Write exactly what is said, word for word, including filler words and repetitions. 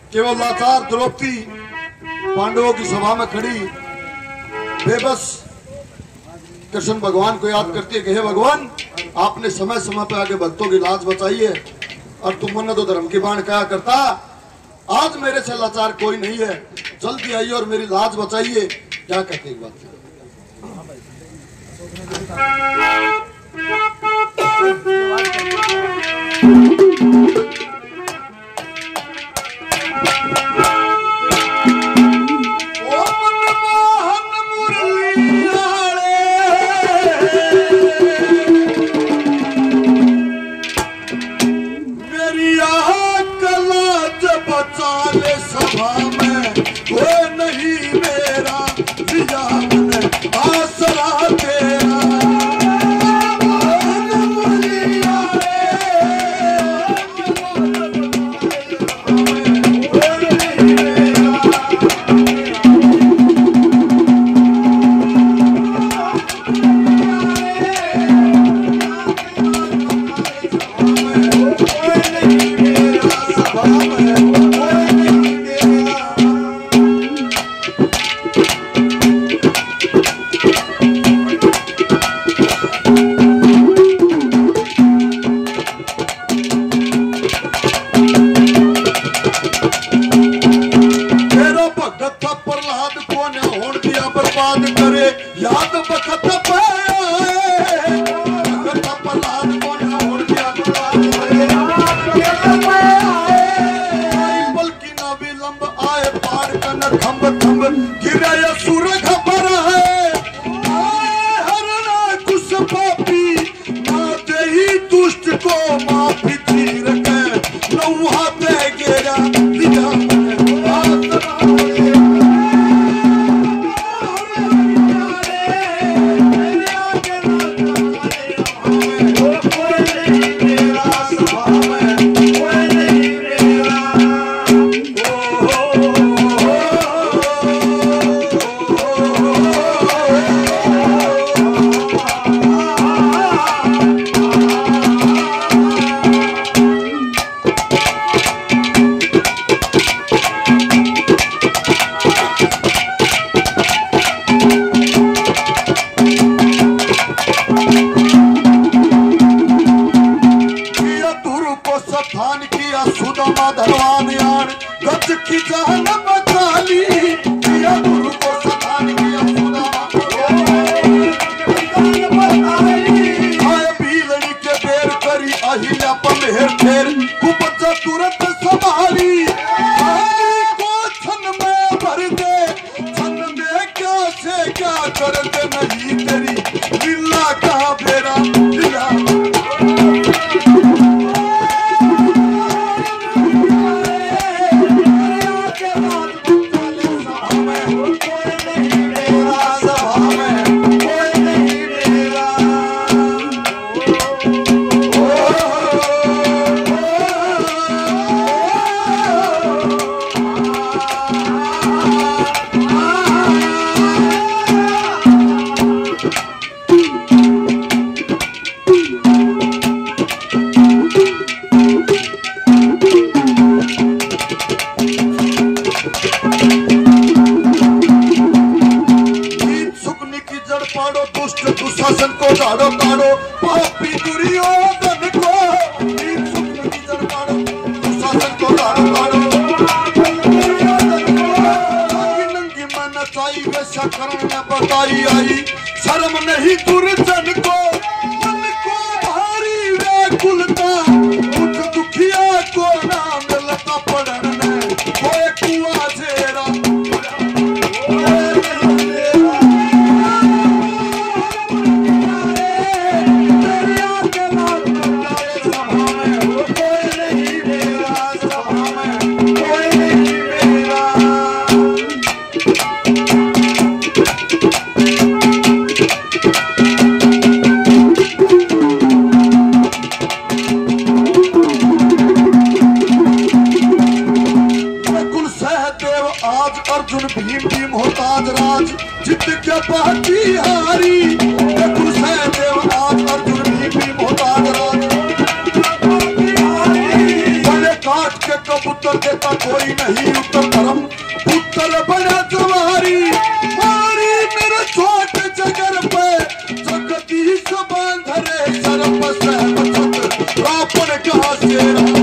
केवल लाचार द्रौपदी पांडवों की सभा में खड़ी बेबस कृष्ण भगवान को याद करती है कि हे भगवान, आपने समय समय पर आगे भक्तों की लाज बचाई है और तुमने तो धर्म की बाण कहा करता। आज मेरे से लाचार कोई नहीं है, जल्दी आइए और मेरी लाज बचाइए। क्या कहते एक बात कबूतर देता कोई नहीं उत्तर धर्म पुत्र बना तुम्हारी मारी मेरे छोट जगर पे जगती सबान धरे सर्प सहमत रावण कहा से